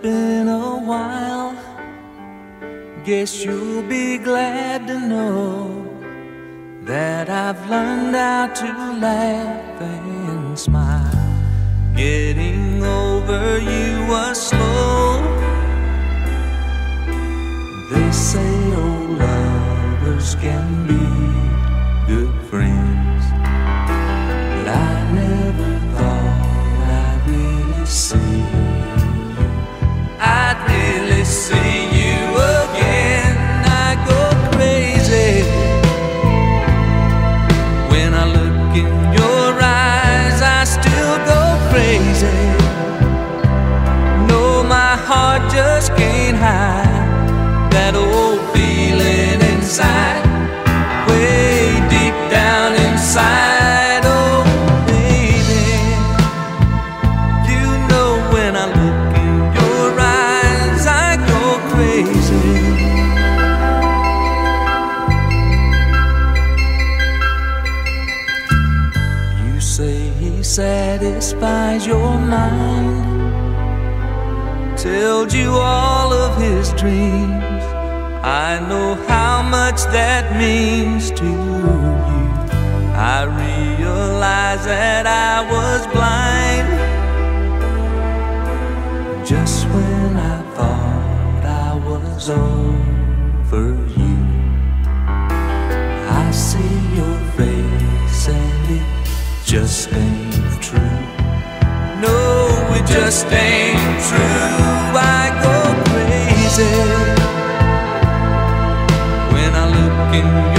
been a while. Guess you'll be glad to know that I've learned how to laugh and smile. Getting over you was slow. They say old lovers can be good friends, but I never thought I'd really see you. I'd really see you again. I go crazy when I look in your eyes. I still go crazy. No, my heart just can't hide that old feeling inside, way deep down inside. Oh baby, you know when I look in your eyes I go crazy. You say he satisfies your mind, tells you all of his dreams. I know how much that means to you. I realize that I was blind just when I thought I was over you. I see your face and it just ain't true. No, it just ain't true. I go crazy when I look in